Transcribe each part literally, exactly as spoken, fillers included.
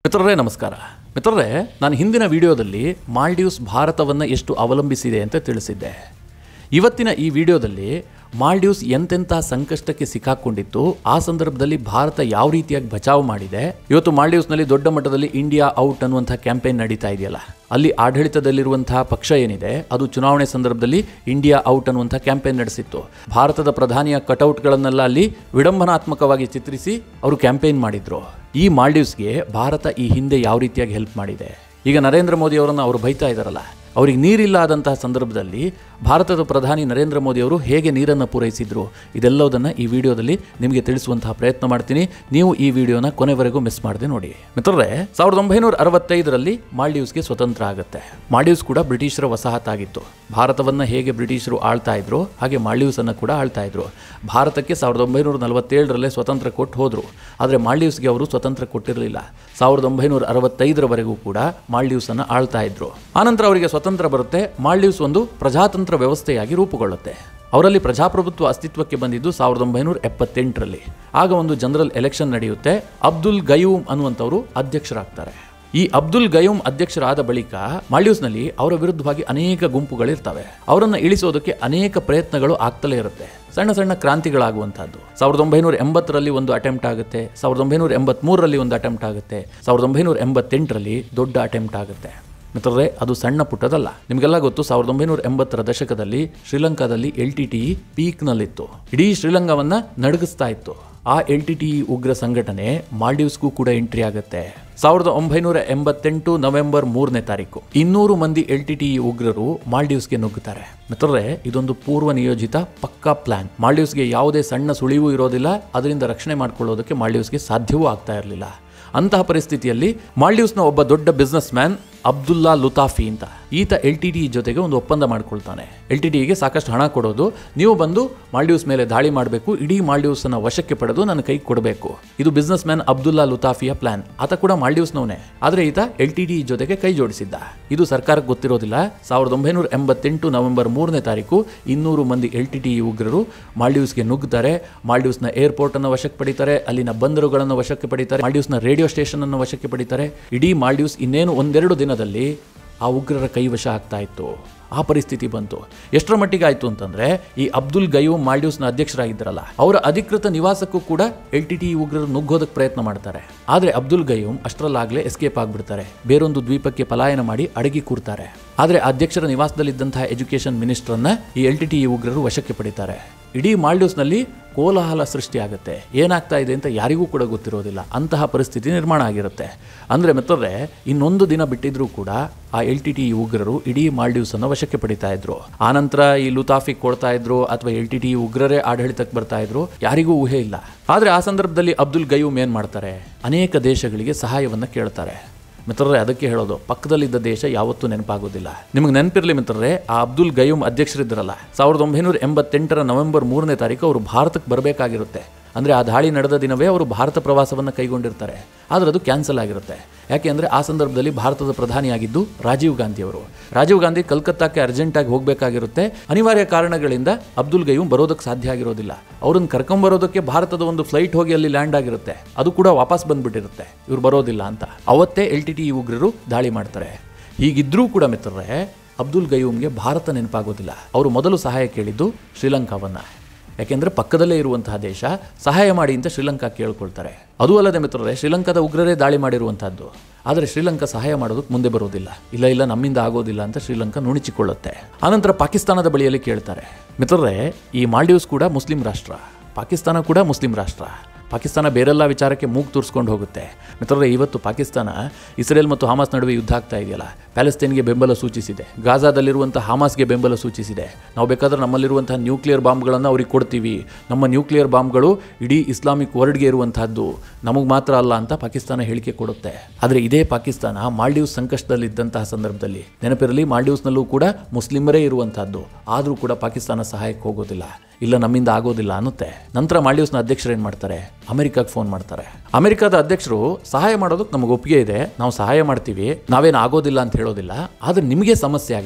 ಮಿತ್ರರೇ ನಮಸ್ಕಾರ. ಮಿತ್ರರೇ, ನಾನು ಹಿಂದಿನ ವಿಡಿಯೋದಲ್ಲಿ ಮಾಲ್ಡೀವ್ಸ್ ಭಾರತವನ್ನು ಎಷ್ಟು ಅವಲಂಬಿಸಿದೆ ಅಂತ ತಿಳಿಸಿದ್ದೆ. ಇವತ್ತಿನ ಈ ವಿಡಿಯೋದಲ್ಲಿ ಮಾಲ್ಡೀವ್ಸ್ ಎಂತೆಂಥ ಸಂಕಷ್ಟಕ್ಕೆ ಸಿಕ್ಕಾಕೊಂಡಿತ್ತು, ಆ ಸಂದರ್ಭದಲ್ಲಿ ಭಾರತ ಯಾವ ರೀತಿಯಾಗಿ ಬಚಾವ್ ಮಾಡಿದೆ. ಇವತ್ತು ಮಾಲ್ಡೀವ್ಸ್ನಲ್ಲಿ ದೊಡ್ಡ ಮಟ್ಟದಲ್ಲಿ ಇಂಡಿಯಾ ಔಟ್ ಅನ್ನುವಂಥ ಕ್ಯಾಂಪೇನ್ ನಡೀತಾ ಇದೆಯಲ್ಲ, ಅಲ್ಲಿ ಆಡಳಿತದಲ್ಲಿರುವಂತಹ ಪಕ್ಷ ಏನಿದೆ ಅದು ಚುನಾವಣೆ ಸಂದರ್ಭದಲ್ಲಿ ಇಂಡಿಯಾ ಔಟ್ ಅನ್ನುವಂಥ ಕ್ಯಾಂಪೇನ್ ನಡೆಸಿತ್ತು. ಭಾರತದ ಪ್ರಧಾನಿಯ ಕಟೌಟ್ಗಳನ್ನೆಲ್ಲ ಅಲ್ಲಿ ವಿಡಂಬನಾತ್ಮಕವಾಗಿ ಚಿತ್ರಿಸಿ ಅವರು ಕ್ಯಾಂಪೇನ್ ಮಾಡಿದ್ರು. ಈ ಮಾಲ್ಡೀವ್ಸ್ಗೆ ಭಾರತ ಈ ಹಿಂದೆ ಯಾವ ರೀತಿಯಾಗಿ ಹೆಲ್ಪ್ ಮಾಡಿದೆ. ಈಗ ನರೇಂದ್ರ ಮೋದಿ ಅವರನ್ನು ಅವರು ಬೈತಾ ಇದ್ದಾರಲ್ಲ, ಅವ್ರಿಗೆ ನೀರಿಲ್ಲ ಆದಂತಹ ಸಂದರ್ಭದಲ್ಲಿ ಭಾರತದ ಪ್ರಧಾನಿ ನರೇಂದ್ರ ಮೋದಿ ಅವರು ಹೇಗೆ ನೀರನ್ನು ಪೂರೈಸಿದ್ರು, ಇದೆಲ್ಲದನ್ನು ಈ ವಿಡಿಯೋದಲ್ಲಿ ನಿಮಗೆ ತಿಳಿಸುವಂತಹ ಪ್ರಯತ್ನ ಮಾಡ್ತೀನಿ. ನೀವು ಈ ವಿಡಿಯೋನ ಕೊನೆವರೆಗೂ ಮಿಸ್ ಮಾಡದೆ ನೋಡಿ. ಮಿತ್ರರೇ, ಸಾವಿರದ ಒಂಬೈನೂರ ಅರವತ್ತೈದರಲ್ಲಿ ಮಾಲ್ಡೀವ್ಸ್ಗೆ ಸ್ವತಂತ್ರ ಆಗುತ್ತೆ. ಮಾಲ್ಡೀವ್ಸ್ ಕೂಡ ಬ್ರಿಟಿಷರ ವಸಾಹತಾಗಿತ್ತು. ಭಾರತವನ್ನು ಹೇಗೆ ಬ್ರಿಟಿಷರು ಆಳ್ತಾ ಇದ್ರು ಹಾಗೆ ಮಾಲ್ಡೀವ್ಸ್ ಅನ್ನು ಕೂಡ ಆಳ್ತಾ ಇದ್ರು. ಭಾರತಕ್ಕೆ ಸಾವಿರದ ಒಂಬೈನೂರ ನಲವತ್ತೇಳರಲ್ಲೇ ಸ್ವತಂತ್ರ ಕೊಟ್ಟು ಹೋದ್ರು. ಆದರೆ ಮಾಲ್ಡೀವ್ಸ್ಗೆ ಅವರು ಸ್ವತಂತ್ರ ಕೊಟ್ಟಿರಲಿಲ್ಲ. ಸಾವಿರದ ಒಂಬೈನೂರ ಅರವತ್ತೈದರವರೆಗೂ ಕೂಡ ಮಾಲ್ಡೀವ್ಸ್ ಅನ್ನು ಆಳ್ತಾ ಇದ್ರು. ಆನಂತರ ಅವರಿಗೆ ಸ್ವತಂತ್ರ ಬರುತ್ತೆ. ಮಾಲ್ಡೀವ್ಸ್ ಒಂದು ಪ್ರಜಾತಂತ್ರ ವ್ಯವಸ್ಥೆಯಾಗಿ ರೂಪುಗೊಳ್ಳುತ್ತೆ. ಅವರಲ್ಲಿ ಪ್ರಜಾಪ್ರಭುತ್ವ ಅಸ್ತಿತ್ವಕ್ಕೆ ಬಂದಿದ್ದು ಸಾವಿರದ ಒಂಬೈನೂರ ಎಪ್ಪತ್ತೆಂಟರಲ್ಲಿ. ಆಗ ಒಂದು ಜನರಲ್ ಎಲೆಕ್ಷನ್ ನಡೆಯುತ್ತೆ. ಅಬ್ದುಲ್ ಗಯೂಮ್ ಅನ್ನುವಂಥವರು ಅಧ್ಯಕ್ಷರಾಗ್ತಾರೆ. ಈ ಅಬ್ದುಲ್ ಗಯೂಮ್ ಅಧ್ಯಕ್ಷರಾದ ಬಳಿಕ ಮಾಲ್ಡೀವ್ಸ್ನಲ್ಲಿ ಅವರ ವಿರುದ್ಧವಾಗಿ ಅನೇಕ ಗುಂಪುಗಳಿರ್ತವೆ. ಅವರನ್ನು ಇಳಿಸೋದಕ್ಕೆ ಅನೇಕ ಪ್ರಯತ್ನಗಳು ಆಗ್ತಲೇ ಇರುತ್ತೆ. ಸಣ್ಣ ಸಣ್ಣ ಕ್ರಾಂತಿಗಳಾಗುವಂತಹದ್ದು. ಸಾವಿರದ ಒಂಬೈನೂರ ಎಂಬತ್ತರಲ್ಲಿ ಒಂದು ಅಟೆಂಪ್ಟ್ ಆಗುತ್ತೆ. ಸಾವಿರದ ಒಂಬೈನೂರ ಎಂಬತ್ತ್ ಮೂರರಲ್ಲಿ ಒಂದು ಅಟೆಂಪ್ಟ್ ಆಗುತ್ತೆ. ಸಾವಿರದ ಒಂಬೈನೂರ ಎಂಬತ್ತೆಂಟರಲ್ಲಿ ದೊಡ್ಡ ಅಟೆಂಪ್ಟ್ ಆಗುತ್ತೆ. ಮಿತ್ರರೇ, ಅದು ಸಣ್ಣ ಪುಟ್ಟದಲ್ಲ. ನಿಮಗೆಲ್ಲ ಗೊತ್ತು, ಸಾವಿರದ ಒಂಬೈನೂರ ಎಂಬತ್ತರ ದಶಕದಲ್ಲಿ ಶ್ರೀಲಂಕಾದಲ್ಲಿ ಎಲ್ ಟಿ ಟಿ ಇ ಪೀಕ್ನಲ್ಲಿತ್ತು. ಇಡೀ ಶ್ರೀಲಂಕಾವನ್ನ ನಡಗಿಸ್ತಾ ಇತ್ತು. ಆ ಎಲ್ ಟಿ ಟಿ ಇ ಉಗ್ರ ಸಂಘಟನೆ ಮಾಲ್ಡೀವ್ಸ್ಗೂ ಕೂಡ ಎಂಟ್ರಿ ಆಗುತ್ತೆ. ಸಾವಿರದ ಒಂಬೈನೂರ ಎಂಬತ್ತೆಂಟು ನವೆಂಬರ್ ಮೂರನೇ ತಾರೀಕು ಇನ್ನೂರು ಮಂದಿ ಎಲ್ ಟಿ ಟಿ ಇ ಉಗ್ರರು ಮಾಲ್ಡೀವ್ಸ್ಗೆ ನುಗ್ಗುತ್ತಾರೆ. ಮಿತ್ರರೇ, ಇದೊಂದು ಪೂರ್ವ ನಿಯೋಜಿತ ಪಕ್ಕಾ ಪ್ಲಾನ್. ಮಾಲ್ಡೀವ್ಸ್ಗೆ ಯಾವುದೇ ಸಣ್ಣ ಸುಳಿವೂ ಇರೋದಿಲ್ಲ. ಅದರಿಂದ ರಕ್ಷಣೆ ಮಾಡಿಕೊಳ್ಳೋದಕ್ಕೆ ಮಾಲ್ಡೀವ್ಸ್ಗೆ ಸಾಧ್ಯವೂ ಆಗ್ತಾ ಇರಲಿಲ್ಲ. ಅಂತಹ ಪರಿಸ್ಥಿತಿಯಲ್ಲಿ ಮಾಲ್ಡೀವ್ಸ್ನ ಒಬ್ಬ ದೊಡ್ಡ ಬಿಸ್ನೆಸ್ ಮ್ಯಾನ್ ಅಬ್ದುಲ್ಲಾ ಲುತಾಫಿ ಅಂತ, ಈತ ಎಲ್ ಟಿ ಟಿ ಇ ಜೊತೆಗೆ ಒಂದು ಒಪ್ಪಂದ ಮಾಡಿಕೊಳ್ತಾನೆ. ಎಲ್ ಟಿ ಟಿ ಇಗೆ ಸಾಕಷ್ಟು ಹಣ ಕೊಡೋದು, ನೀವು ಬಂದು ಮಾಲ್ಡೀವ್ಸ್ ಮೇಲೆ ದಾಳಿ ಮಾಡಬೇಕು, ಇಡೀ ಮಾಲ್ಡೀವ್ಸ್ ಅನ್ನ ವಶಕ್ಕೆ ಪಡೆದು ನನ್ನ ಕೈ ಕೊಡಬೇಕು. ಇದು ಬಿಸ್ನೆಸ್ ಮ್ಯಾನ್ ಅಬ್ದುಲ್ಲಾ ಲುತಾಫಿಯ ಪ್ಲಾನ್. ಆತ ಕೂಡ ಮಾಲ್ಡೀವ್ಸ್ನವನೇ, ಆದರೆ ಈತ ಎಲ್ ಟಿ ಟಿ ಇ ಜೊತೆಗೆ ಕೈ ಜೋಡಿಸಿದ್ದ. ಇದು ಸರ್ಕಾರಕ್ಕೆ ಗೊತ್ತಿರೋದಿಲ್ಲ. ಸಾವಿರದ ಒಂಬೈನೂರ ಎಂಬತ್ತೆಂಟು ನವೆಂಬರ್ ಮೂರನೇ ತಾರೀಕು ಇನ್ನೂರು ಮಂದಿ ಎಲ್ ಟಿ ಟಿ ಇ ಉಗ್ರರು ಮಾಲ್ಡೀವ್ಸ್ಗೆ ನುಗ್ಗುತ್ತಾರೆ. ಮಾಲ್ಡೀವ್ಸ್ನ ಏರ್ಪೋರ್ಟ್ ಅನ್ನು ವಶಕ್ಕೆ ಪಡಿತಾರೆ. ಅಲ್ಲಿನ ಬಂದರುಗಳನ್ನು ವಶಕ್ಕೆ ಪಡಿತಾರೆ. ಮಾಲ್ಡೀವ್ಸ್ನ ರೇಡಿಯೋ ಸ್ಟೇಷನ್ ಅನ್ನು ವಶಕ್ಕೆ ಪಡಿತಾರೆ. ಇಡೀ ಮಾಲ್ಡೀವ್ಸ್ ಇನ್ನೇನು ಒಂದೆರಡು ದಿನದಲ್ಲಿ ಆ ಉಗ್ರರ ಕೈವಶ ಆಗ್ತಾ ಇತ್ತು. ಆ ಪರಿಸ್ಥಿತಿ ಬಂತು. ಎಷ್ಟರ ಮಟ್ಟಿಗೆ ಆಯಿತು ಅಂತಂದ್ರೆ, ಈ ಅಬ್ದುಲ್ ಗಯೂಮ್ ಮಾಲ್ಡೀವ್ಸ್ನ ಅಧ್ಯಕ್ಷರಾಗಿದ್ದರಲ್ಲ, ಅವರ ಅಧಿಕೃತ ನಿವಾಸಕ್ಕೂ ಕೂಡ ಎಲ್ ಟಿ ಟಿ ಇ ಉಗ್ರರು ನುಗ್ಗೋದಕ್ಕೆ ಪ್ರಯತ್ನ ಮಾಡ್ತಾರೆ. ಆದರೆ ಅಬ್ದುಲ್ ಗಯೂಮ್ ಅಷ್ಟರಲ್ಲಾಗಲೇ ಎಸ್ಕೇಪ್ ಆಗಿಬಿಡ್ತಾರೆ. ಬೇರೊಂದು ದ್ವೀಪಕ್ಕೆ ಪಲಾಯನ ಮಾಡಿ ಅಡಗಿ ಕೂರ್ತಾರೆ. ಆದರೆ ಅಧ್ಯಕ್ಷರ ನಿವಾಸದಲ್ಲಿದ್ದಂತಹ ಎಜುಕೇಷನ್ ಮಿನಿಸ್ಟರ್ನ ಈ ಎಲ್ ಟಿ ಟಿ ಇ ಉಗ್ರರು ವಶಕ್ಕೆ ಪಡಿತಾರೆ. ಇಡೀ ಮಾಲ್ಡೀವ್ಸ್ನಲ್ಲಿ ಕೋಲಾಹಲ ಸೃಷ್ಟಿ ಆಗುತ್ತೆ. ಏನಾಗ್ತಾ ಇದೆ ಅಂತ ಯಾರಿಗೂ ಕೂಡ ಗೊತ್ತಿರೋದಿಲ್ಲ. ಅಂತಹ ಪರಿಸ್ಥಿತಿ ನಿರ್ಮಾಣ ಆಗಿರುತ್ತೆ. ಅಂದರೆ ಮಿತ್ರರೇ, ಇನ್ನೊಂದು ದಿನ ಬಿಟ್ಟಿದ್ರೂ ಕೂಡ ಆ ಎಲ್ ಟಿ ಟಿ ಇ ಉಗ್ರರು ಇಡೀ ಮಾಲ್ಡೀವ್ಸ್ ಅನ್ನು ವಶಕ್ಕೆ ಪಡಿತಾ ಇದ್ರು. ಆನಂತರ ಈ ಲುತಾಫಿಕ್ ಕೊಡ್ತಾ ಇದ್ರು ಅಥವಾ ಎಲ್ ಟಿ ಟಿ ಇ ಉಗ್ರರೇ ಆಡಳಿತಕ್ಕೆ ಬರ್ತಾ ಇದ್ರು, ಯಾರಿಗೂ ಊಹೆ ಇಲ್ಲ. ಆದರೆ ಆ ಸಂದರ್ಭದಲ್ಲಿ ಅಬ್ದುಲ್ ಗಯೂಮ್ ಏನ್ ಮಾಡ್ತಾರೆ, ಅನೇಕ ದೇಶಗಳಿಗೆ ಸಹಾಯವನ್ನ ಕೇಳ್ತಾರೆ. ಮಿತ್ರರೇ, ಅದಕ್ಕೆ ಹೇಳೋದು, ಪಕ್ಕದಲ್ಲಿದ್ದ ದೇಶ ಯಾವತ್ತೂ ನೆನಪಾಗೋದಿಲ್ಲ. ನಿಮಗೆ ನೆನಪಿರಲಿ ಮಿತ್ರರೇ, ಆ ಅಬ್ದುಲ್ ಗಯೂಮ್ ಅಧ್ಯಕ್ಷರಿದ್ದರಲ್ಲ, ಸಾವಿರದ ಒಂಬೈನೂರ ಎಂಬತ್ತೆಂಟರ ನವೆಂಬರ್ ಮೂರನೇ ತಾರೀಕು ಅವರು ಭಾರತಕ್ಕೆ ಬರಬೇಕಾಗಿರುತ್ತೆ. ಅಂದರೆ ಆ ದಾಳಿ ನಡೆದ ದಿನವೇ ಅವರು ಭಾರತ ಪ್ರವಾಸವನ್ನು ಕೈಗೊಂಡಿರ್ತಾರೆ. ಆದರೆ ಅದು ಕ್ಯಾನ್ಸಲ್ ಆಗಿರುತ್ತೆ. ಯಾಕೆ ಅಂದರೆ ಆ ಸಂದರ್ಭದಲ್ಲಿ ಭಾರತದ ಪ್ರಧಾನಿಯಾಗಿದ್ದು ರಾಜೀವ್ ಗಾಂಧಿ ಅವರು. ರಾಜೀವ್ ಗಾಂಧಿ ಕಲ್ಕತ್ತಾಕ್ಕೆ ಅರ್ಜೆಂಟಾಗಿ ಹೋಗಬೇಕಾಗಿರುತ್ತೆ. ಅನಿವಾರ್ಯ ಕಾರಣಗಳಿಂದ ಅಬ್ದುಲ್ ಗಯೂಮ್ ಬರೋದಕ್ಕೆ ಸಾಧ್ಯ ಆಗಿರೋದಿಲ್ಲ. ಅವ್ರನ್ನ ಕರ್ಕೊಂಬರೋದಕ್ಕೆ ಭಾರತದ ಒಂದು ಫ್ಲೈಟ್ ಹೋಗಿ ಅಲ್ಲಿ ಲ್ಯಾಂಡ್ ಆಗಿರುತ್ತೆ. ಅದು ಕೂಡ ವಾಪಸ್ ಬಂದ್ಬಿಟ್ಟಿರುತ್ತೆ, ಇವ್ರು ಬರೋದಿಲ್ಲ ಅಂತ. ಅವತ್ತೇ ಎಲ್ ಟಿ ಟಿ ಇ ಉಗ್ರರು ದಾಳಿ ಮಾಡ್ತಾರೆ. ಹೀಗಿದ್ರೂ ಕೂಡ ಮಿತ್ರರೇ, ಅಬ್ದುಲ್ ಗಯೂಮ್ಗೆ ಭಾರತ ನೆನಪಾಗೋದಿಲ್ಲ. ಅವರು ಮೊದಲು ಸಹಾಯ ಕೇಳಿದ್ದು ಶ್ರೀಲಂಕಾವನ್ನ. ಯಾಕೆಂದರೆ ಪಕ್ಕದಲ್ಲೇ ಇರುವಂತಹ ದೇಶ ಸಹಾಯ ಮಾಡಿ ಅಂತ ಶ್ರೀಲಂಕಾ ಕೇಳ್ಕೊಳ್ತಾರೆ. ಅದು ಅಲ್ಲದೆ ಮಿತ್ರರೇ, ಶ್ರೀಲಂಕಾದ ಉಗ್ರರೇ ದಾಳಿ ಮಾಡಿರುವಂತಹದ್ದು. ಆದರೆ ಶ್ರೀಲಂಕಾ ಸಹಾಯ ಮಾಡೋದಕ್ಕೆ ಮುಂದೆ ಬರೋದಿಲ್ಲ. ಇಲ್ಲ ಇಲ್ಲ ನಮ್ಮಿಂದ ಆಗೋದಿಲ್ಲ ಅಂತ ಶ್ರೀಲಂಕಾ ನುಣಿಚಿಕೊಳ್ಳುತ್ತೆ. ಆನಂತರ ಪಾಕಿಸ್ತಾನದ ಬಳಿಯಲ್ಲಿ ಕೇಳ್ತಾರೆ. ಮಿತ್ರರೇ, ಈ ಮಾಲ್ಡೀವ್ಸ್ ಕೂಡ ಮುಸ್ಲಿಂ ರಾಷ್ಟ್ರ, ಪಾಕಿಸ್ತಾನ ಕೂಡ ಮುಸ್ಲಿಂ ರಾಷ್ಟ್ರ. ಪಾಕಿಸ್ತಾನ ಬೇರೆಲ್ಲ ವಿಚಾರಕ್ಕೆ ಮೂಗು ತೂರಿಸ್ಕೊಂಡು ಹೋಗುತ್ತೆ. ಮಿತ್ರರೇ, ಇವತ್ತು ಪಾಕಿಸ್ತಾನ ಇಸ್ರೇಲ್ ಮತ್ತು ಹಮಾಸ್ ನಡುವೆ ಯುದ್ಧ ಆಗ್ತಾ ಇದೆಯಲ್ಲ, ಪ್ಯಾಲೆಸ್ತೈನ್ಗೆ ಬೆಂಬಲ ಸೂಚಿಸಿದೆ. ಗಾಜಾದಲ್ಲಿರುವಂಥ ಹಮಾಸ್ಗೆ ಬೆಂಬಲ ಸೂಚಿಸಿದೆ. ನಾವು ಬೇಕಾದ್ರೆ ನಮ್ಮಲ್ಲಿರುವಂತಹ ನ್ಯೂಕ್ಲಿಯರ್ ಬಾಂಬ್ಗಳನ್ನು ಅವ್ರಿಗೆ ಕೊಡ್ತೀವಿ, ನಮ್ಮ ನ್ಯೂಕ್ಲಿಯರ್ ಬಾಂಬ್ಗಳು ಇಡೀ ಇಸ್ಲಾಮಿಕ್ ವರ್ಲ್ಡ್ಗೆ ಇರುವಂತಹದ್ದು, ನಮಗೆ ಮಾತ್ರ ಅಲ್ಲ ಅಂತ ಪಾಕಿಸ್ತಾನ ಹೇಳಿಕೆ ಕೊಡುತ್ತೆ. ಆದರೆ ಇದೇ ಪಾಕಿಸ್ತಾನ ಮಾಲ್ಡೀವ್ಸ್ ಸಂಕಷ್ಟದಲ್ಲಿದ್ದಂತಹ ಸಂದರ್ಭದಲ್ಲಿ, ನೆನಪಿರಲಿ, ಮಾಲ್ಡೀವ್ಸ್ನಲ್ಲೂ ಕೂಡ ಮುಸ್ಲಿಮರೇ ಇರುವಂತಹದ್ದು, ಆದರೂ ಕೂಡ ಪಾಕಿಸ್ತಾನ ಸಹಾಯಕ್ಕೆ ಹೋಗೋದಿಲ್ಲ. ಇಲ್ಲ ನಮ್ಮಿಂದ ಆಗೋದಿಲ್ಲ ಅನ್ನುತ್ತೆ. ನಂತರ ಮಾಲ್ಡೀವ್ಸ್ನ ಅಧ್ಯಕ್ಷರು ಏನು ಮಾಡ್ತಾರೆ, ಅಮೆರಿಕಾಗೆ ಫೋನ್ ಮಾಡ್ತಾರೆ. ಅಮೆರಿಕಾದ ಅಧ್ಯಕ್ಷರು ಸಹಾಯ ಮಾಡೋದಕ್ಕೆ ನಮಗೆ ಒಪ್ಪಿಗೆ ಇದೆ, ನಾವು ಸಹಾಯ ಮಾಡ್ತೀವಿ, ನಾವೇನು ಆಗೋದಿಲ್ಲ ಅಂತ ಹೇಳೋದಿಲ್ಲ, ಆದರೆ ನಿಮಗೆ ಸಮಸ್ಯೆ ಆಗುತ್ತೆ.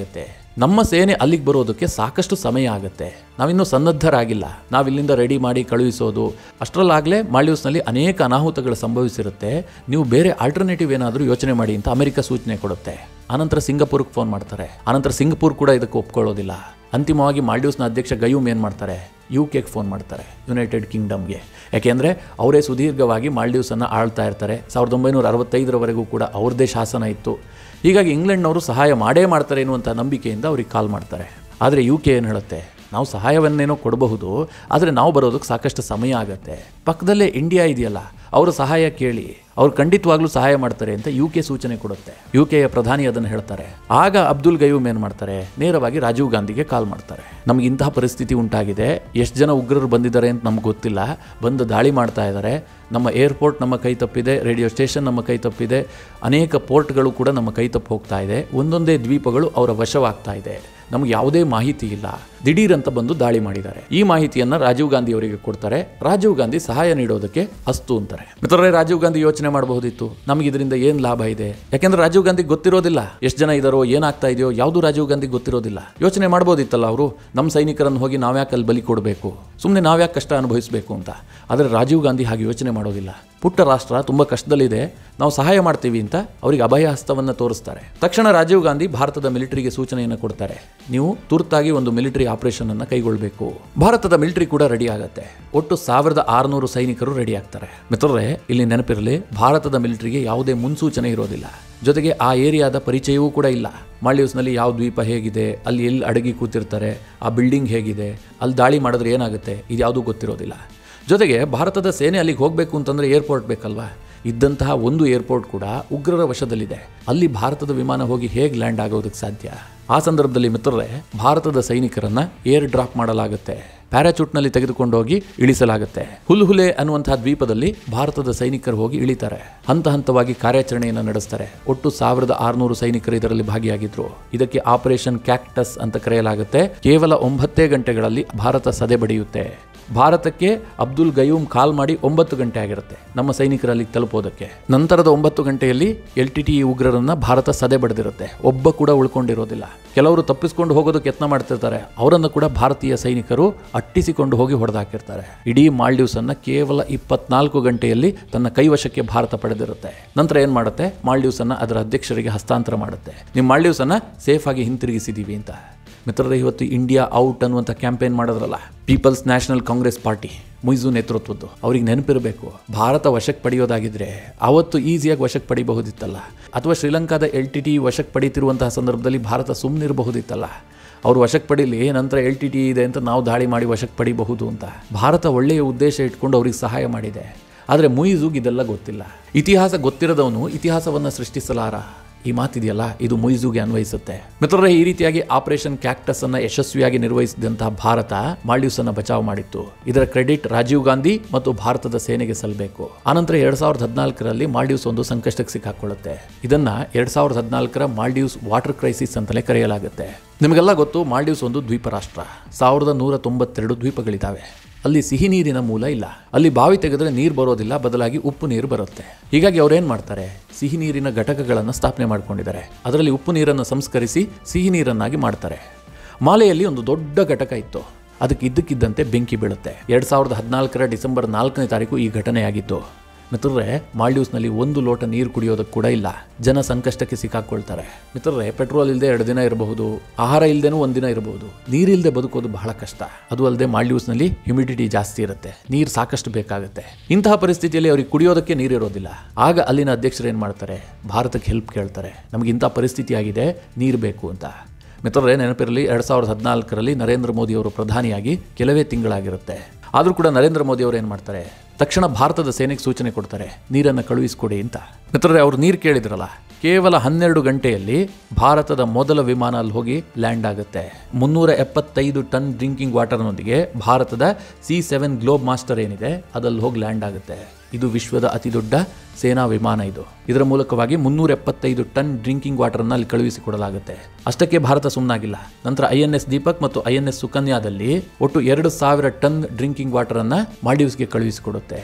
ನಮ್ಮ ಸೇನೆ ಅಲ್ಲಿಗೆ ಬರೋದಕ್ಕೆ ಸಾಕಷ್ಟು ಸಮಯ ಆಗುತ್ತೆ. ನಾವಿನ್ನೂ ಸನ್ನದ್ಧರಾಗಿಲ್ಲ. ನಾವಿಲ್ಲಿಂದ ರೆಡಿ ಮಾಡಿ ಕಳುಹಿಸೋದು ಅಷ್ಟರಲ್ಲಾಗಲೇ ಮಾಲ್ಡೀವ್ಸ್ನಲ್ಲಿ ಅನೇಕ ಅನಾಹುತಗಳು ಸಂಭವಿಸಿರುತ್ತೆ. ನೀವು ಬೇರೆ ಆಲ್ಟರ್ನೇಟಿವ್ ಏನಾದರೂ ಯೋಚನೆ ಮಾಡಿ ಅಂತ ಅಮೆರಿಕ ಸೂಚನೆ ಕೊಡುತ್ತೆ. ಆನಂತರ ಸಿಂಗಪುರ್ಗೆ ಫೋನ್ ಮಾಡ್ತಾರೆ. ಆನಂತರ ಸಿಂಗಪುರ್ ಕೂಡ ಇದಕ್ಕೆ ಒಪ್ಕೊಳ್ಳೋದಿಲ್ಲ. ಅಂತಿಮವಾಗಿ ಮಾಲ್ಡೀವ್ಸ್ನ ಅಧ್ಯಕ್ಷ ಗಯೂಮ್ ಏನು ಮಾಡ್ತಾರೆ, ಯು ಕೆಗೆ ಫೋನ್ ಮಾಡ್ತಾರೆ, ಯುನೈಟೆಡ್ ಕಿಂಗ್ಡಮ್ಗೆ. ಯಾಕೆಂದರೆ ಅವರೇ ಸುದೀರ್ಘವಾಗಿ ಮಾಲ್ಡೀವ್ಸನ್ನು ಆಳ್ತಾ ಇರ್ತಾರೆ. ಸಾವಿರದ ಒಂಬೈನೂರ ಅರವತ್ತೈದರವರೆಗೂ ಕೂಡ ಅವ್ರದ್ದೇ ಶಾಸನ ಇತ್ತು. ಹೀಗಾಗಿ ಇಂಗ್ಲೆಂಡ್ನವರು ಸಹಾಯ ಮಾಡೇ ಮಾಡ್ತಾರೆ ಎನ್ನುವಂಥ ನಂಬಿಕೆಯಿಂದ ಅವ್ರಿಗೆ ಕಾಲ್ ಮಾಡ್ತಾರೆ. ಆದರೆ ಯು ಕೆ ಏನು ಹೇಳುತ್ತೆ, ನಾವು ಸಹಾಯವನ್ನೇನೋ ಕೊಡಬಹುದು, ಆದರೆ ನಾವು ಬರೋದಕ್ಕೆ ಸಾಕಷ್ಟು ಸಮಯ ಆಗುತ್ತೆ. ಪಕ್ಕದಲ್ಲೇ ಇಂಡಿಯಾ ಇದೆಯಲ್ಲ, ಅವರ ಸಹಾಯ ಕೇಳಿ, ಅವ್ರು ಖಂಡಿತವಾಗ್ಲೂ ಸಹಾಯ ಮಾಡ್ತಾರೆ ಅಂತ ಯು ಕೆ ಸೂಚನೆ ಕೊಡುತ್ತೆ. ಯು ಕೆಯ ಪ್ರಧಾನಿ ಅದನ್ನು ಹೇಳ್ತಾರೆ. ಆಗ ಅಬ್ದುಲ್ ಗಯೂಮ್ ಏನು ಮಾಡ್ತಾರೆ, ನೇರವಾಗಿ ರಾಜೀವ್ ಗಾಂಧಿಗೆ ಕಾಲ್ ಮಾಡ್ತಾರೆ. ನಮ್ಗೆ ಇಂತಹ ಪರಿಸ್ಥಿತಿ ಉಂಟಾಗಿದೆ, ಎಷ್ಟು ಜನ ಉಗ್ರರು ಬಂದಿದ್ದಾರೆ ಅಂತ ನಮ್ಗೆ ಗೊತ್ತಿಲ್ಲ, ಬಂದು ದಾಳಿ ಮಾಡ್ತಾ ಇದ್ದಾರೆ, ನಮ್ಮ ಏರ್ಪೋರ್ಟ್ ನಮ್ಮ ಕೈ ತಪ್ಪಿದೆ, ರೇಡಿಯೋ ಸ್ಟೇಷನ್ ನಮ್ಮ ಕೈ ತಪ್ಪಿದೆ, ಅನೇಕ ಪೋರ್ಟ್ಗಳು ಕೂಡ ನಮ್ಮ ಕೈ ತಪ್ಪು ಹೋಗ್ತಾ ಇದೆ, ಒಂದೊಂದೇ ದ್ವೀಪಗಳು ಅವರ ವಶವಾಗ್ತಾ ಇದೆ, ನಮ್ಗೆ ಯಾವುದೇ ಮಾಹಿತಿ ಇಲ್ಲ, ದಿಢೀರ್ ಅಂತ ಬಂದು ದಾಳಿ ಮಾಡಿದ್ದಾರೆ. ಈ ಮಾಹಿತಿಯನ್ನು ರಾಜೀವ್ ಗಾಂಧಿ ಅವರಿಗೆ ಕೊಡ್ತಾರೆ. ರಾಜೀವ್ ಗಾಂಧಿ ಸಹಾಯ ನೀಡೋದಕ್ಕೆ ಅಸ್ತು ಅಂತಾರೆ. ಮಿತ್ರರೇ, ರಾಜೀವ್ ಗಾಂಧಿ ಯೋಚನೆ ಮಾಡಬಹುದಿತ್ತು, ನಮ್ಗೆ ಇದರಿಂದ ಏನು ಲಾಭ ಇದೆ. ಯಾಕೆಂದ್ರೆ ರಾಜೀವ್ ಗಾಂಧಿಗೆ ಗೊತ್ತಿರೋದಿಲ್ಲ ಎಷ್ಟು ಜನ ಇದ್ದಾರೋ, ಏನಾಗ್ತಾ ಇದೆಯೋ, ಯಾವುದು ರಾಜೀವ್ ಗಾಂಧಿಗೆ ಗೊತ್ತಿರೋದಿಲ್ಲ. ಯೋಚನೆ ಮಾಡ್ಬೋದಿತ್ತಲ್ಲ ಅವರು, ನಮ್ಮ ಸೈನಿಕರನ್ನು ಹೋಗಿ ನಾವ್ಯಾಕೆ ಅಲ್ಲಿ ಬಲಿ ಕೊಡಬೇಕು, ಸುಮ್ಮನೆ ನಾವ್ಯಾಕೆ ಕಷ್ಟ ಅನುಭವಿಸಬೇಕು ಅಂತ. ಆದರೆ ರಾಜೀವ್ ಗಾಂಧಿ ಹಾಗೆ ಯೋಚನೆ ಮಾಡೋದಿಲ್ಲ. ಪುಟ್ಟ ರಾಷ್ಟ್ರ ತುಂಬ ಕಷ್ಟದಲ್ಲಿದೆ, ನಾವು ಸಹಾಯ ಮಾಡ್ತೀವಿ ಅಂತ ಅವರಿಗೆ ಅಭಯ ಹಸ್ತವನ್ನು ತೋರಿಸ್ತಾರೆ. ತಕ್ಷಣ ರಾಜೀವ್ ಗಾಂಧಿ ಭಾರತದ ಮಿಲಿಟರಿಗೆ ಸೂಚನೆಯನ್ನು ಕೊಡ್ತಾರೆ, ನೀವು ತುರ್ತಾಗಿ ಒಂದು ಮಿಲಿಟರಿ ಆಪರೇಷನ್ ಅನ್ನು ಕೈಗೊಳ್ಳಬೇಕು. ಭಾರತದ ಮಿಲಿಟರಿ ಕೂಡ ರೆಡಿ ಆಗುತ್ತೆ. ಒಟ್ಟು ಸಾವಿರದ ಆರುನೂರು ಸೈನಿಕರು ರೆಡಿ ಆಗ್ತಾರೆ. ಮಿತ್ರರೇ, ಇಲ್ಲಿ ನೆನಪಿರಲಿ, ಭಾರತದ ಮಿಲಿಟರಿಗೆ ಯಾವುದೇ ಮುನ್ಸೂಚನೆ ಇರೋದಿಲ್ಲ. ಜೊತೆಗೆ ಆ ಏರಿಯಾದ ಪರಿಚಯವೂ ಕೂಡ ಇಲ್ಲ. ಮಾಲ್ಡೀವ್ಸ್ನಲ್ಲಿ ಯಾವ ದ್ವೀಪ ಹೇಗಿದೆ, ಅಲ್ಲಿ ಎಲ್ಲಿ ಅಡಗಿ ಕೂತಿರ್ತಾರೆ, ಆ ಬಿಲ್ಡಿಂಗ್ ಹೇಗಿದೆ, ಅಲ್ಲಿ ದಾಳಿ ಮಾಡಿದ್ರೆ ಏನಾಗುತ್ತೆ, ಇದು ಯಾವುದೂ ಗೊತ್ತಿರೋದಿಲ್ಲ. ಜೊತೆಗೆ ಭಾರತದ ಸೇನೆ ಅಲ್ಲಿಗೆ ಹೋಗಬೇಕು ಅಂತಂದರೆ ಏರ್ಪೋರ್ಟ್ ಬೇಕಲ್ವಾ. ಇದ್ದಂತಹ ಒಂದು ಏರ್ಪೋರ್ಟ್ ಕೂಡ ಉಗ್ರರ ವಶದಲ್ಲಿದೆ. ಅಲ್ಲಿ ಭಾರತದ ವಿಮಾನ ಹೋಗಿ ಹೇಗೆ ಲ್ಯಾಂಡ್ ಆಗೋದಕ್ಕೆ ಸಾಧ್ಯ? ಆ ಸಂದರ್ಭದಲ್ಲಿ ಮಿತ್ರರೇ, ಭಾರತದ ಸೈನಿಕರನ್ನ ಏರ್ ಡ್ರಾಪ್ ಮಾಡಲಾಗುತ್ತೆ, ಪ್ಯಾರಾಚೂಟ್ನಲ್ಲಿ ತೆಗೆದುಕೊಂಡೋಗಿ ಇಳಿಸಲಾಗುತ್ತೆ. ಹುಲ್ಹುಲೆ ಅನ್ನುವಂತಹ ದ್ವೀಪದಲ್ಲಿ ಭಾರತದ ಸೈನಿಕರು ಹೋಗಿ ಇಳಿತಾರೆ. ಹಂತ ಹಂತವಾಗಿ ಕಾರ್ಯಾಚರಣೆಯನ್ನು ನಡೆಸ್ತಾರೆ. ಒಟ್ಟು ಸಾವಿರದ ಆರುನೂರು ಸೈನಿಕರು ಇದರಲ್ಲಿ ಭಾಗಿಯಾಗಿದ್ರು. ಇದಕ್ಕೆ ಆಪರೇಷನ್ ಕ್ಯಾಕ್ಟಸ್ ಅಂತ ಕರೆಯಲಾಗುತ್ತೆ. ಕೇವಲ ಒಂಬತ್ತೇ ಗಂಟೆಗಳಲ್ಲಿ ಭಾರತ ಸದೆ ಬಡಿಯುತ್ತೆ. ಭಾರತಕ್ಕೆ ಅಬ್ದುಲ್ ಗಯೂಮ್ ಕಾಲ್ ಮಾಡಿ ಒಂಬತ್ತು ಗಂಟೆ ಆಗಿರುತ್ತೆ ನಮ್ಮ ಸೈನಿಕರಲ್ಲಿ ತಲುಪೋದಕ್ಕೆ. ನಂತರದ ಒಂಬತ್ತು ಗಂಟೆಯಲ್ಲಿ ಎಲ್ ಟಿ ಟಿ ಇ ಉಗ್ರರನ್ನ ಭಾರತ ಸದೆ ಬಡಿದಿರುತ್ತೆ. ಒಬ್ಬ ಕೂಡ ಉಳ್ಕೊಂಡಿರೋದಿಲ್ಲ. ಕೆಲವರು ತಪ್ಪಿಸ್ಕೊಂಡು ಹೋಗೋದಕ್ಕೆ ಯತ್ನ ಮಾಡ್ತಿರ್ತಾರೆ. ಅವರನ್ನು ಕೂಡ ಭಾರತೀಯ ಸೈನಿಕರು ಅಟ್ಟಿಸಿಕೊಂಡು ಹೋಗಿ ಹೊಡೆದಾಕಿರ್ತಾರೆ. ಇಡೀ ಮಾಲ್ಡೀವ್ಸ್ ಅನ್ನ ಕೇವಲ ಇಪ್ಪತ್ನಾಲ್ಕು ಗಂಟೆಯಲ್ಲಿ ತನ್ನ ಕೈವಶಕ್ಕೆ ಭಾರತ ಪಡೆದಿರುತ್ತೆ. ನಂತರ ಏನ್ ಮಾಡುತ್ತೆ, ಮಾಲ್ಡೀವ್ಸ್ ಅನ್ನ ಅದರ ಅಧ್ಯಕ್ಷರಿಗೆ ಹಸ್ತಾಂತರ ಮಾಡುತ್ತೆ. ನಿಮ್ಮ ಮಾಲ್ಡೀವ್ಸ್ ಅನ್ನ ಸೇಫ್ ಆಗಿ ಹಿಂತಿರುಗಿಸಿದೀವಿ ಅಂತ. ಮಿತ್ರರೇ, ಇವತ್ತು ಇಂಡಿಯಾ ಔಟ್ ಅನ್ನುವಂಥ ಕ್ಯಾಂಪೇನ್ ಮಾಡೋದ್ರಲ್ಲ people's national congress party, Muizzu ನೇತೃತ್ವದ್ದು, ಅವ್ರಿಗೆ ನೆನಪಿರಬೇಕು, ಭಾರತ ವಶಕ್ಕೆ ಪಡೆಯೋದಾಗಿದ್ರೆ ಅವತ್ತು ಈಸಿಯಾಗಿ ವಶಕ್ಕೆ ಪಡಿಬಹುದಿತ್ತಲ್ಲ. ಅಥವಾ ಶ್ರೀಲಂಕಾದ ಎಲ್ ಟಿ ಟಿ ವಶಕ್ಕೆ ಪಡೀತಿರುವಂತಹ ಸಂದರ್ಭದಲ್ಲಿ ಭಾರತ ಸುಮ್ಮನಿರಬಹುದಿತ್ತಲ್ಲ. ಅವರು ವಶಕ್ಕೆ ಪಡೀಲಿ, ನಂತರ ಎಲ್ ಟಿ ಟಿ ಇದೆ ಅಂತ ನಾವು ದಾಳಿ ಮಾಡಿ ವಶಕ್ಕೆ ಪಡಿಬಹುದು ಅಂತ. ಭಾರತ ಒಳ್ಳೆಯ ಉದ್ದೇಶ ಇಟ್ಕೊಂಡು ಅವ್ರಿಗೆ ಸಹಾಯ ಮಾಡಿದೆ. ಆದರೆ ಮುಯ್ಜುಗೆ ಇದೆಲ್ಲ ಗೊತ್ತಿಲ್ಲ. ಇತಿಹಾಸ ಗೊತ್ತಿರದವನು ಇತಿಹಾಸವನ್ನು ಸೃಷ್ಟಿಸಲಾರ. ಈ ಮಾತಿದೆಯಲ್ಲ, ಇದು ಮುಯ್ಜುಗೆ ಅನ್ವಯಿಸುತ್ತೆ. ಮಿತ್ರರೇ, ಈ ರೀತಿಯಾಗಿ ಆಪರೇಷನ್ ಕ್ಯಾಕ್ಟಸ್ ಅನ್ನ ಯಶಸ್ವಿಯಾಗಿ ನಿರ್ವಹಿಸಿದಂತಹ ಭಾರತ ಮಾಲ್ಡೀವ್ಸ್ ಅನ್ನ ಬಚಾವ್ ಮಾಡಿತ್ತು. ಇದರ ಕ್ರೆಡಿಟ್ ರಾಜೀವ್ ಗಾಂಧಿ ಮತ್ತು ಭಾರತದ ಸೇನೆಗೆ ಸಲ್ಲಬೇಕು. ಆನಂತರ ಎರಡ್ ಸಾವಿರದ ಹದಿನಾಲ್ಕರಲ್ಲಿ ಮಾಲ್ಡೀವ್ಸ್ ಒಂದು ಸಂಕಷ್ಟಕ್ಕೆ ಸಿಕ್ಕಾಕೊಳ್ಳುತ್ತೆ. ಇದನ್ನ ಎರಡ್ ಸಾವಿರದ ಹದಿನಾಲ್ಕರ ಮಾಲ್ಡೀವ್ಸ್ ವಾಟರ್ ಕ್ರೈಸಿಸ್ ಅಂತಲೇ ಕರೆಯಲಾಗುತ್ತೆ. ನಿಮಗೆಲ್ಲ ಗೊತ್ತು, ಮಾಲ್ಡೀವ್ಸ್ ಒಂದು ದ್ವೀಪ ರಾಷ್ಟ್ರ. ಸಾವಿರದ ನೂರ ತೊಂಬತ್ತೆರಡು ದ್ವೀಪಗಳಿದ್ದಾವೆ. ಅಲ್ಲಿ ಸಿಹಿ ನೀರಿನ ಮೂಲ ಇಲ್ಲ. ಅಲ್ಲಿ ಬಾವಿ ತೆಗೆದ್ರೆ ನೀರು ಬರೋದಿಲ್ಲ, ಬದಲಾಗಿ ಉಪ್ಪು ನೀರು ಬರುತ್ತೆ. ಹೀಗಾಗಿ ಅವ್ರೇನ್ ಮಾಡ್ತಾರೆ, ಸಿಹಿ ನೀರಿನ ಘಟಕಗಳನ್ನು ಸ್ಥಾಪನೆ ಮಾಡ್ಕೊಂಡಿದ್ದಾರೆ. ಅದರಲ್ಲಿ ಉಪ್ಪು ನೀರನ್ನು ಸಂಸ್ಕರಿಸಿ ಸಿಹಿ ನೀರನ್ನಾಗಿ ಮಾಡ್ತಾರೆ. ಮಾಲೆಯಲ್ಲಿ ಒಂದು ದೊಡ್ಡ ಘಟಕ ಇತ್ತು. ಅದಕ್ಕೆ ಇದ್ದಕ್ಕಿದ್ದಂತೆ ಬೆಂಕಿ ಬೀಳುತ್ತೆ. ಎರಡ್ ಸಾವಿರದ ಹದಿನಾಲ್ಕರ ಡಿಸೆಂಬರ್ ನಾಲ್ಕನೇ ತಾರೀಕು ಈ ಘಟನೆಯಾಗಿತ್ತು. ಮಿತ್ರರೇ, ಮಾಲ್ಡೀವ್ಸ್ನಲ್ಲಿ ಒಂದು ಲೋಟ ನೀರು ಕುಡಿಯೋದಕ್ಕೆ ಕೂಡ ಇಲ್ಲ. ಜನ ಸಂಕಷ್ಟಕ್ಕೆ ಸಿಕ್ಕಾಕೊಳ್ತಾರೆ. ಮಿತ್ರರೇ, ಪೆಟ್ರೋಲ್ ಇಲ್ಲದೆ ಎರಡು ದಿನ ಇರಬಹುದು, ಆಹಾರ ಇಲ್ಲದೇನೂ ಒಂದಿನ ಇರಬಹುದು. ನೀರಿಲ್ಲದೆ ಬದುಕೋದು ಬಹಳ ಕಷ್ಟ. ಅದು ಅಲ್ಲದೆ ಮಾಲ್ಡೀವ್ಸ್ನಲ್ಲಿ ಹ್ಯುಮಿಡಿಟಿ ಜಾಸ್ತಿ ಇರುತ್ತೆ, ನೀರು ಸಾಕಷ್ಟು ಬೇಕಾಗುತ್ತೆ. ಇಂತಹ ಪರಿಸ್ಥಿತಿಯಲ್ಲಿ ಅವ್ರಿಗೆ ಕುಡಿಯೋದಕ್ಕೆ ನೀರಿರೋದಿಲ್ಲ. ಆಗ ಅಲ್ಲಿನ ಅಧ್ಯಕ್ಷರು ಏನು ಮಾಡ್ತಾರೆ, ಭಾರತಕ್ಕೆ ಹೆಲ್ಪ್ ಕೇಳ್ತಾರೆ. ನಮಗೆ ಇಂಥ ಪರಿಸ್ಥಿತಿ ಆಗಿದೆ, ನೀರು ಬೇಕು ಅಂತ. ಮಿತ್ರರೇ, ನೆನಪಿರಲಿ, ಎರಡ್ ಸಾವಿರದ ಹದಿನಾಲ್ಕರಲ್ಲಿ ನರೇಂದ್ರ ಮೋದಿ ಅವರು ಪ್ರಧಾನಿಯಾಗಿ ಕೆಲವೇ ತಿಂಗಳಾಗಿರುತ್ತೆ. ಆದರೂ ಕೂಡ ನರೇಂದ್ರ ಮೋದಿ ಅವರು ಏನು ಮಾಡ್ತಾರೆ, ತಕ್ಷಣ ಭಾರತದ ಸೇನೆಗೆ ಸೂಚನೆ ಕೊಡ್ತಾರೆ, ನೀರನ್ನು ಕಳುಹಿಸಿಕೊಡಿ ಅಂತ. ಮಿತ್ರರೇ, ಅವರು ನೀರು ಕೇಳಿದ್ರಲ್ಲ, ಕೇವಲ ಹನ್ನೆರಡು ಗಂಟೆಯಲ್ಲಿ ಭಾರತದ ಮೊದಲ ವಿಮಾನ ಅಲ್ಲಿ ಹೋಗಿ ಲ್ಯಾಂಡ್ ಆಗುತ್ತೆ. ಮುನ್ನೂರ ಎಪ್ಪತ್ತೈದು ಟನ್ ಡ್ರಿಂಕಿಂಗ್ ವಾಟರ್ನೊಂದಿಗೆ ಭಾರತದ ಸಿ ಸೆವೆನ್ ಗ್ಲೋಬ್ ಮಾಸ್ಟರ್ ಏನಿದೆ ಅದಲ್ಲಿ ಹೋಗಿ ಲ್ಯಾಂಡ್ ಆಗುತ್ತೆ. ಇದು ವಿಶ್ವದ ಅತಿ ದೊಡ್ಡ ಸೇನಾ ವಿಮಾನ. ಇದು ಇದರ ಮೂಲಕವಾಗಿ ಮುನ್ನೂರ ಎಪ್ಪತ್ತೈದು ಟನ್ ಡ್ರಿಂಕಿಂಗ್ ವಾಟರ್ ಅನ್ನ ಅಲ್ಲಿ ಕಳುಹಿಸಿಕೊಡಲಾಗುತ್ತೆ. ಅಷ್ಟಕ್ಕೆ ಭಾರತ ಸುಮ್ಮನಾಗಿಲ್ಲ. ನಂತರ ಐ ಎನ್ ಎಸ್ ದೀಪಕ್ ಮತ್ತು ಐ ಎನ್ ಎಸ್ ಸುಕನ್ಯಾದಲ್ಲಿ ಒಟ್ಟು ಎರಡು ಸಾವಿರ ಟನ್ ಡ್ರಿಂಕಿಂಗ್ ವಾಟರ್ ಅನ್ನ ಮಾಲ್ಡೀವ್ಸ್ಗೆ ಕಳುಹಿಸಿಕೊಡುತ್ತೆ.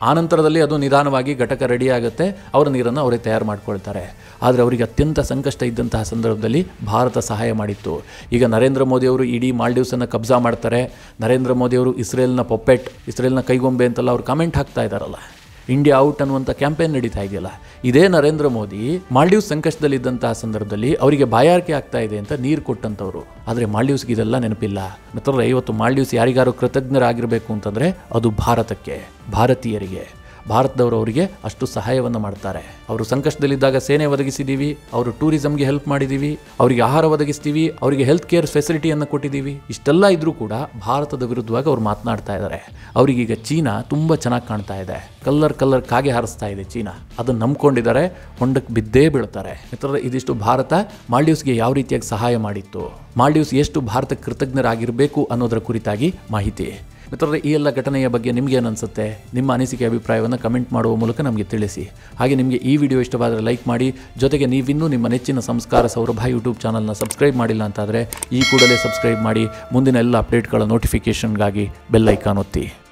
ಆನಂತರದಲ್ಲಿ ಅದು ನಿಧಾನವಾಗಿ ಘಟಕ ರೆಡಿ ಆಗುತ್ತೆ, ಅವರ ನೀರನ್ನು ಅವರೇ ತಯಾರು ಮಾಡ್ಕೊಳ್ತಾರೆ. ಆದರೆ ಅವರಿಗೆ ಅತ್ಯಂತ ಸಂಕಷ್ಟ ಇದ್ದಂತಹ ಸಂದರ್ಭದಲ್ಲಿ ಭಾರತ ಸಹಾಯ ಮಾಡಿತ್ತು. ಈಗ ನರೇಂದ್ರ ಮೋದಿಯವರು ಇಡೀ ಮಾಲ್ಡೀವ್ಸನ್ನು ಕಬ್ಜಾ ಮಾಡ್ತಾರೆ, ನರೇಂದ್ರ ಮೋದಿಯವರು ಇಸ್ರೇಲ್ನ ಪೊಪ್ಪೆಟ್, ಇಸ್ರೇಲ್ನ ಕೈಗೊಂಬೆ ಅಂತೆಲ್ಲ ಅವ್ರು ಕಮೆಂಟ್ ಹಾಕ್ತಾ ಇದ್ದಾರಲ್ಲ, ಇಂಡಿಯಾ ಔಟ್ ಅನ್ನುವಂಥ ಕ್ಯಾಂಪೇನ್ ನಡೀತಾ ಇದೆಯಲ್ಲ, ಇದೇ ನರೇಂದ್ರ ಮೋದಿ ಮಾಲ್ಡೀವ್ಸ್ ಸಂಕಷ್ಟದಲ್ಲಿದ್ದಂತಹ ಸಂದರ್ಭದಲ್ಲಿ ಅವರಿಗೆ ಬಾಯಾರಿಕೆ ಆಗ್ತಾ ಇದೆ ಅಂತ ನೀರು ಕೊಟ್ಟಂಥವ್ರು. ಆದರೆ ಮಾಲ್ಡೀವ್ಸ್ಗೆ ಇದೆಲ್ಲ ನೆನಪಿಲ್ಲ. ಮಿತ್ರರೇ, ಇವತ್ತು ಮಾಲ್ಡೀವ್ಸ್ ಯಾರಿಗಾರು ಕೃತಜ್ಞರಾಗಿರಬೇಕು ಅಂತಂದರೆ ಅದು ಭಾರತಕ್ಕೆ, ಭಾರತೀಯರಿಗೆ. ಭಾರತದವರು ಅವರಿಗೆ ಅಷ್ಟು ಸಹಾಯವನ್ನು ಮಾಡ್ತಾರೆ. ಅವರು ಸಂಕಷ್ಟದಲ್ಲಿದ್ದಾಗ ಸೇನೆ ಒದಗಿಸಿದ್ದೀವಿ, ಅವರು ಟೂರಿಸಮ್ಗೆ ಹೆಲ್ಪ್ ಮಾಡಿದ್ದೀವಿ, ಅವರಿಗೆ ಆಹಾರ ಒದಗಿಸ್ತೀವಿ, ಅವರಿಗೆ ಹೆಲ್ತ್ ಕೇರ್ ಫೆಸಿಲಿಟಿಯನ್ನು ಕೊಟ್ಟಿದ್ದೀವಿ. ಇಷ್ಟೆಲ್ಲ ಇದ್ರೂ ಕೂಡ ಭಾರತದ ವಿರುದ್ಧವಾಗಿ ಅವ್ರು ಮಾತನಾಡ್ತಾ ಇದ್ದಾರೆ. ಅವರಿಗೀಗ ಚೀನಾ ತುಂಬ ಚೆನ್ನಾಗಿ ಕಾಣ್ತಾ ಇದೆ, ಕಲ್ಲರ್ ಕಲ್ಲರ್ ಕಾಗೆ ಹಾರಿಸ್ತಾ ಇದೆ ಚೀನಾ. ಅದನ್ನು ನಂಬ್ಕೊಂಡಿದ್ದಾರೆ, ಹೊಂಡಕ್ಕೆ ಬಿದ್ದೇ ಬೀಳ್ತಾರೆ. ಮಿತ್ರರೇ, ಇದಿಷ್ಟು ಭಾರತ ಮಾಲ್ಡೀವ್ಸ್ಗೆ ಯಾವ ರೀತಿಯಾಗಿ ಸಹಾಯ ಮಾಡಿತ್ತು, ಮಾಲ್ಡೀವ್ಸ್ ಎಷ್ಟು ಭಾರತಕ್ಕೆ ಕೃತಜ್ಞರಾಗಿರಬೇಕು ಅನ್ನೋದರ ಕುರಿತಾಗಿ ಮಾಹಿತಿ. ಮಿತ್ರರೇ, ಈ ಎಲ್ಲ ಘಟನೆಯ ಬಗ್ಗೆ ನಿಮಗೆ ಏನು ಅನಿಸುತ್ತೆ? ನಿಮ್ಮ ಅನಿಸಿಕೆ ಅಭಿಪ್ರಾಯವನ್ನು ಕಮೆಂಟ್ ಮಾಡುವ ಮೂಲಕ ನಮಗೆ ತಿಳಿಸಿ. ಹಾಗೆ ನಿಮಗೆ ಈ ವಿಡಿಯೋ ಇಷ್ಟವಾದರೆ ಲೈಕ್ ಮಾಡಿ. ಜೊತೆಗೆ ನೀವಿನ್ನೂ ನಿಮ್ಮ ನೆಚ್ಚಿನ ಸಂಸ್ಕಾರ ಸೌರಭ ಯೂಟ್ಯೂಬ್ ಚಾನಲ್ನ ಸಬ್ಸ್ಕ್ರೈಬ್ ಮಾಡಿಲ್ಲ ಅಂತಾದರೆ ಈ ಕೂಡಲೇ ಸಬ್ಸ್ಕ್ರೈಬ್ ಮಾಡಿ. ಮುಂದಿನ ಎಲ್ಲ ಅಪ್ಡೇಟ್ಗಳ ನೋಟಿಫಿಕೇಷನ್ಗಾಗಿ ಬೆಲ್ ಐಕಾನ್ ಒತ್ತಿ.